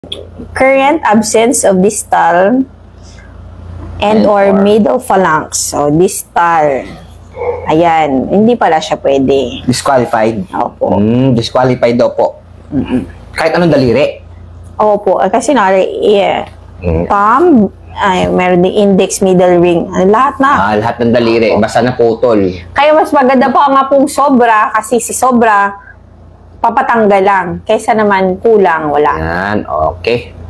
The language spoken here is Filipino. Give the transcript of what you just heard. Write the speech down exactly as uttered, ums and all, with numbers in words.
Current absence of distal and, and or, or middle phalanx. So, distal. Ayan. Hindi pala siya pwede. Disqualified? Opo. Mm, disqualified daw po. Mm-mm. Kahit anong daliri? Opo. Kasi nari, yeah. Mm. Thumb, ay, meron din index, middle ring. Lahat na. Ah, lahat ng daliri. Opo. Basta naputol. Kaya mas maganda pa nga pong sobra, kasi si sobra, papatanggal lang. Kaysa naman kulang, wala. Yan, okay.